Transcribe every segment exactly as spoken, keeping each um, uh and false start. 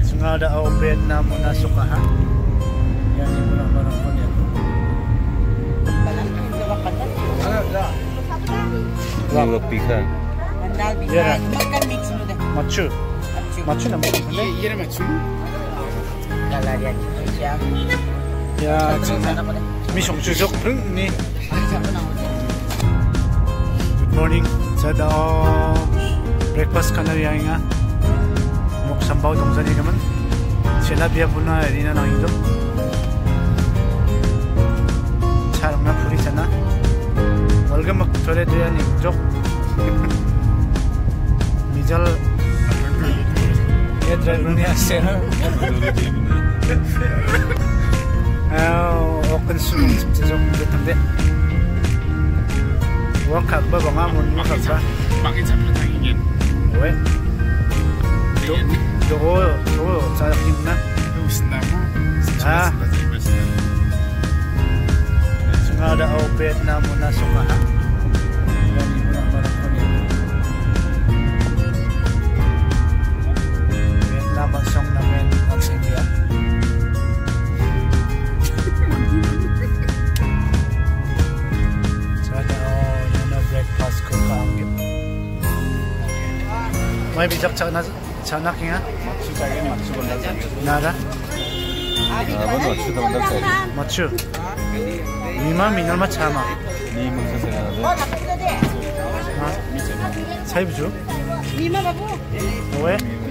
Sungada au Vietnam muna sukaha. Yan yung muna marang po niya. Dua pika. Yara. Machu. Machu na mo. Iya machu. Ya, misong susok pun ni. Good morning. Sa daw breakfast kana riya nga. Mok sambaw dong sa ni naman. Sila biya puna rina nang indo. Charong na puri sana. Walga mak thore dia ni jok. Mijal ya driver ni ase. Ah, open soon sejak kita deh. Wah kabar bang amun ni kabar. Pakai sampai tangiin. Weh. Do do do saya kena. Terus nama. Ah. Sungada au Vietnam muna sukaha. Yan yung muna marang po niya. Vietnam ang song namin ang India. May bijak cana cana kinga Susahnya machu bandar saja. nara Apa tuh? Sudah bentar saya. machu mima minal ma chama Ni mungkin saya ada. ha sai buju Lima babu. we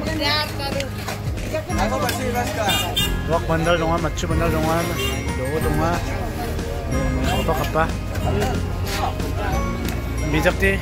Aku masih masker. wak bandar donga machu bandar donga do donga apa apa bijak ti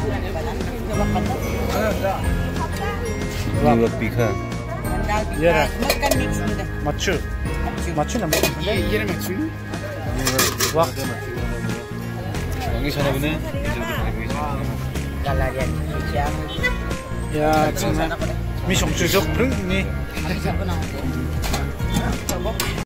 Dua pika. Yara. Makan mix mudah. machu machu na mo Iya machu. wak Wangi sana bener. Galarian siang. ya cina misong susok pun ni